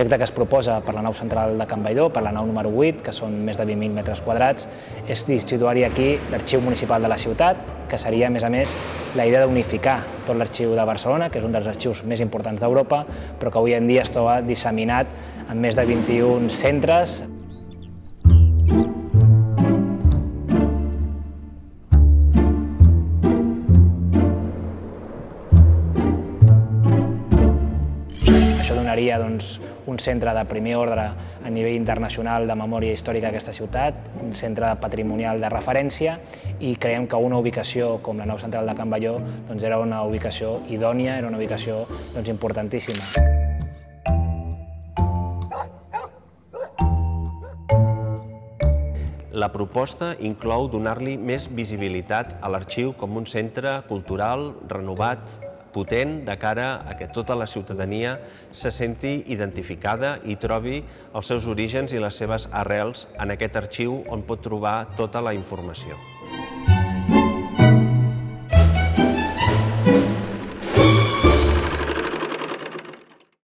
projecte que es proposa per la nau central de Can Bailó, per la nau número 8, que són més de 20.000 metres quadrats, és situar-hi aquí l'Arxiu Municipal de la ciutat, que seria, a més, la idea d'unificar tot l'Arxiu de Barcelona, que és un dels arxius més importants d'Europa, però que avui en dia es troba disseminat en més de 21 centres. Això donaria un centre de primer ordre a nivell internacional de memòria històrica d'aquesta ciutat, un centre patrimonial de referència, i creiem que una ubicació com la nau central de Can Bailó era una ubicació idònia, era una ubicació importantíssima. La proposta inclou donar-li més visibilitat a l'arxiu com un centre cultural renovat, potent, de cara a que tota la ciutadania se senti identificada i trobi els seus orígens i les seves arrels en aquest arxiu on pot trobar tota la informació.